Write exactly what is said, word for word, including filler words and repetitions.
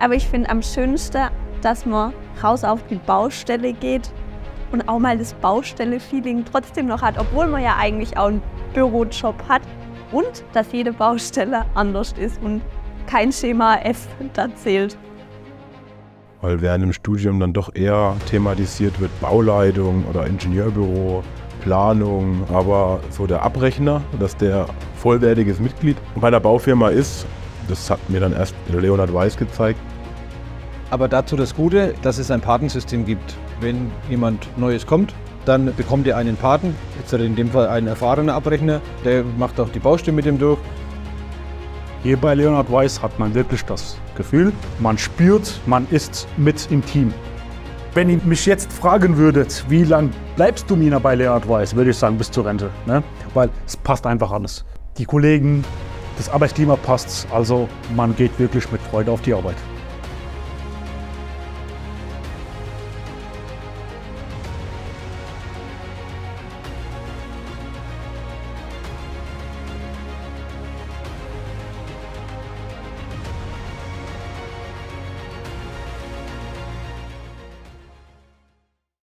Aber ich finde am schönsten, dass man raus auf die Baustelle geht und auch mal das Baustelle-Feeling trotzdem noch hat, obwohl man ja eigentlich auch einen Bürojob hat. Und dass jede Baustelle anders ist und kein Schema F da zählt. Weil während dem Studium dann doch eher thematisiert wird Bauleitung oder Ingenieurbüro, Planung, aber so der Abrechner, dass der vollwertiges Mitglied bei der Baufirma ist, das hat mir dann erst Leonhard Weiß gezeigt. Aber dazu das Gute, dass es ein Patensystem gibt. Wenn jemand Neues kommt, dann bekommt ihr einen Paten, jetzt in dem Fall ein erfahrener Abrechner, der macht auch die Baustelle mit dem durch. Hier bei Leonhard Weiß hat man wirklich das Gefühl, man spürt, man ist mit im Team. Wenn ihr mich jetzt fragen würdet, wie lange bleibst du, Mina, bei Leonhard Weiß, würde ich sagen, bis zur Rente. Ne? Weil es passt einfach alles. Die Kollegen, das Arbeitsklima passt, also man geht wirklich mit Freude auf die Arbeit.